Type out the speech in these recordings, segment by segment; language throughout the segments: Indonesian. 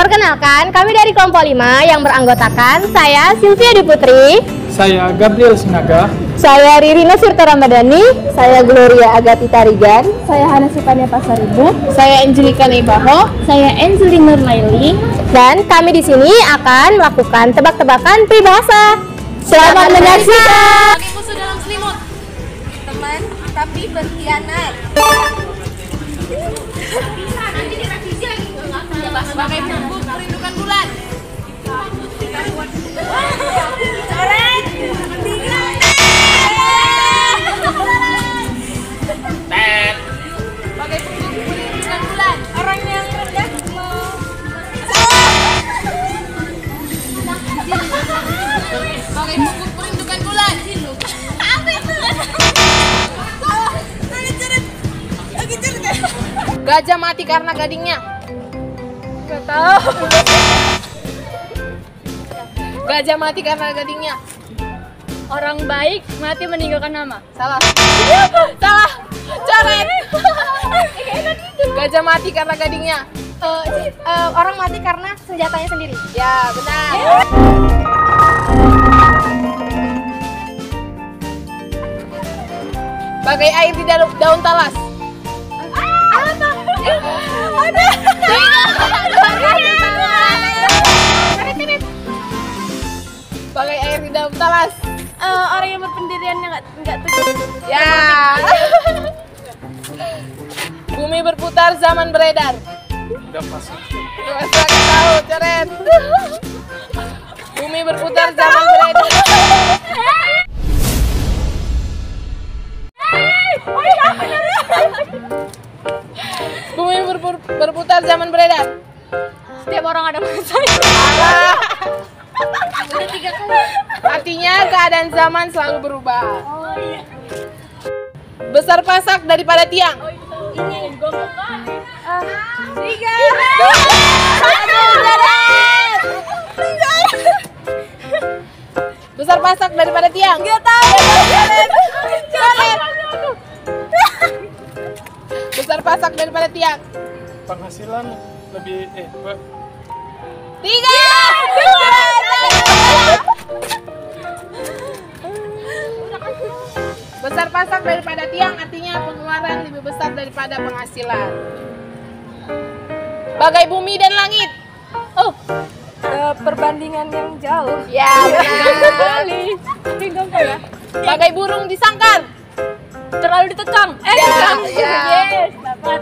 Perkenalkan, kami dari kelompok 5 yang beranggotakan saya Sylvia Diputri, saya Gabriel Sinaga, saya Riri Nusirta Ramadhani, saya Gloria Agati Tarigan, saya Hana Sipania Pasaribu, saya Angelika Neibaho, saya Angelina Nurlaili, dan kami di sini akan melakukan tebak-tebakan peribahasa. Selamat menyaksikan. Bagi musuh dalam selimut, teman tapi berkhianat. Nanti direvisi lagi. Sebagai bumbu perindukan bulan. Coret. Tet. Sebagai bumbu perindukan bulan. Orang yang rendah sebagai bumbu perindukan bulan. Apa itu? Gajah mati karena gadingnya. Gak tahu. Gajah mati karena gadingnya. Orang baik mati meninggalkan nama. Salah. Salah. Coret. Gajah mati karena gadingnya. Orang mati karena senjatanya sendiri. Ya, benar. Bagai air di daun talas. Bagai air di daun talas. Orang yang berpendiriannya nggak tegas. Ya. Bumi berputar, zaman beredar. udah pasti. Gak tahu, coret. Bumi berputar, zaman beredar. Bumi berputar, zaman beredar. Setiap orang ada masanya. Salah. Udah 3 kali. Artinya keadaan zaman selalu berubah. Oh iya. Besar pasak daripada tiang. Ini gombongan. 3. Besar pasak daripada tiang. Gak tahu. Coret. Besar pasak daripada tiang. Penghasilan lebih 3. Besar pasak daripada tiang artinya pengeluaran lebih besar daripada penghasilan. Bagai bumi dan langit. Oh, perbandingan yang jauh. ya benar. Ya. Bagai burung disangkar. Terlalu dikekang. Ya. Yes, dapat.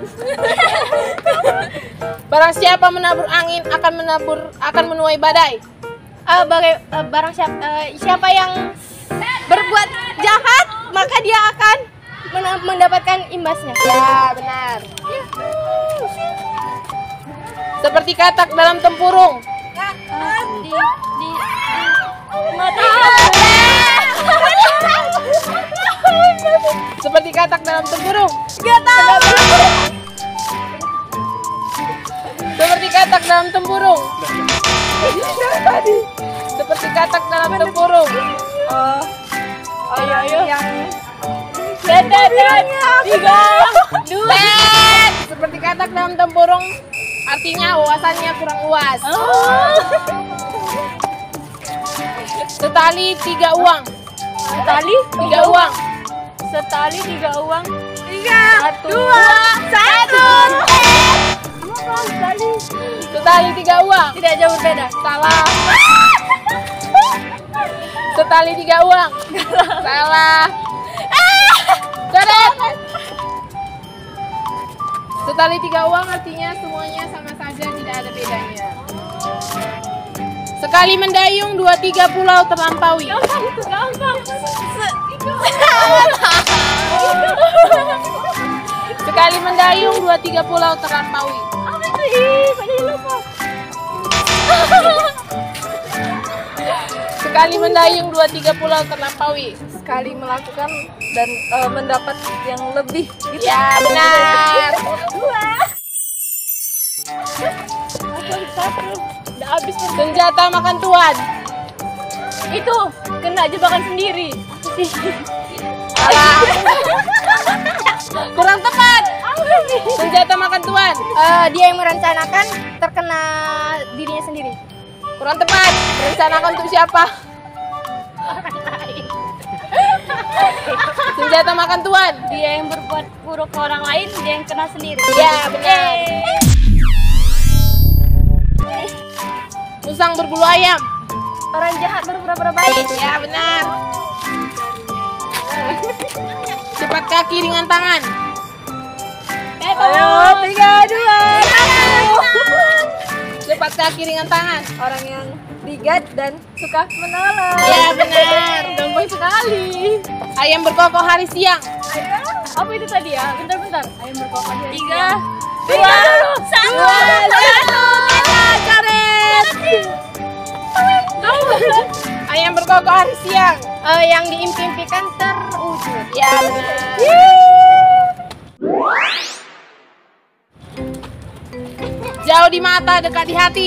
Barang siapa menabur angin akan menuai badai. Barang siapa yang berbuat jahat maka dia akan mendapatkan imbasnya. Ya, benar. Seperti katak dalam tempurung. Seperti katak dalam tempurung. Gak tahu. Seperti katak dalam tempurung. Seperti katak dalam tempurung. Ayo. Yang Seperti katak dalam tempurung artinya wawasannya kurang luas. Setali 3 uang. Setali 3 uang. Setali 3 uang. 1, 2, 1. Setali 3 uang. Tidak jauh berbeda. Salah. Setali 3 uang. Salah. Coret. Setali 3 uang artinya semuanya sama saja, tidak ada bedanya. Sekali mendayung 2-3 pulau terlampaui. Itu gampang. Sekali mendayung 2-3 pulau terlampaui. Apa itu? Padahal lupa. Sekali mendayung 2-3 pulau terlampaui. sekali melakukan dan mendapat yang lebih gitu. Ya, benar. Udah habis. Senjata makan tuan. Itu kena jebakan sendiri. Salah. Kurang tepat. Senjata makan tuan. Dia yang merencanakan terkena dirinya sendiri. Kurang tepat. Merencanakan untuk siapa? Senjata makan tuan. Dia yang berbuat buruk ke orang lain, dia yang kena sendiri. Ya, benar. Musang berbulu ayam. Orang jahat berpura-pura baik. Ya, benar. Cepat kaki ringan tangan. Ayo, 3, 2, 1. Cepat kaki ringan tangan. Orang yang bigat dan suka menolong. Ya, benar. Gampang sekali. Ayam berkokok hari siang. Apa itu tadi ya? Bentar. Ayam berkokok hari 3, 2, 1. Ayam berkokok hari siang. Yang diimpi-impikan terwujud. Ya, benar. Jauh di mata, dekat di hati.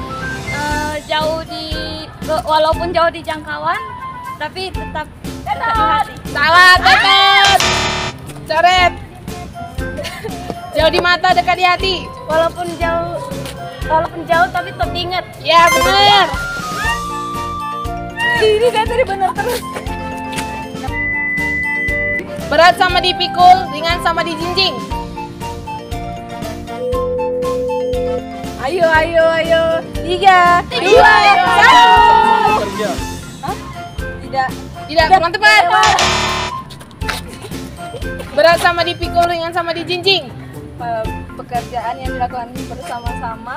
Walaupun jauh di jangkauan, tapi tetap dekat di hati. Salah, tetot. Coret. Jauh di mata, dekat di hati. Walaupun jauh tapi tetap diingat. Ya, benar. Ini kan tadi benar terus. Berat sama dipikul, ringan sama dijinjing. Ayo. 3, 2, 1. Kerja. Tidak, kurang tepat. Berat sama dipikul, ringan sama dijinjing. Pekerjaan yang dilakukan bersama-sama.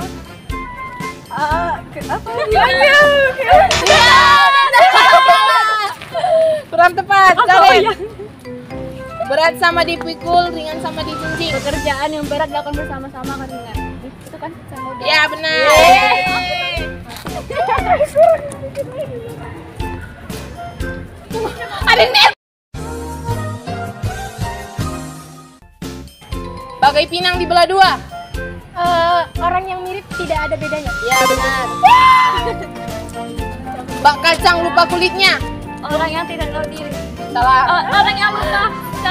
Kurang tepat. Coret. Berat sama dipikul, ringan sama dijinjing. Pekerjaan yang berat dilakukan bersama-sama kan ringan. Itu kan sama udah. Ya, benar. Ada net. Bagai pinang dibelah dua. Orang yang mirip tidak ada bedanya. Ya, benar. Bak kacang lupa kulitnya. Orang yang tidak tahu diri. Salah. Orang yang lupa.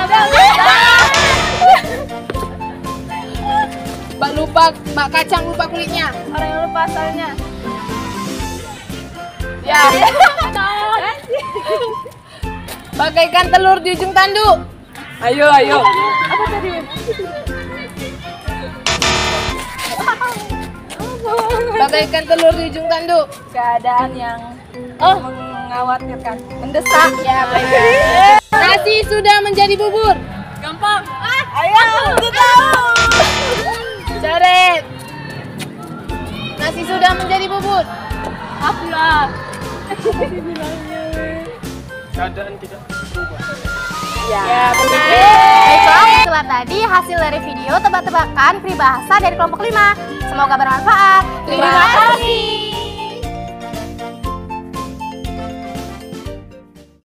Bak kacang lupa kulitnya. Orang yang lupa asalnya. Ya. Bagaikan telur di ujung tanduk. Ayo. Apa tadi? Bagaikan telur di ujung tanduk. Keadaan yang mengkhawatirkan, mendesak. Ya, benar. Nasi sudah menjadi bubur. Gampang. Ayo, aku tahu. Coret. Nasi sudah menjadi bubur. Aku lah. Keadaan tidak berubah. Ya, benar. Baiklah, itulah tadi hasil dari video tebak-tebakan peribahasa dari kelompok 5. Semoga bermanfaat. Terima kasih.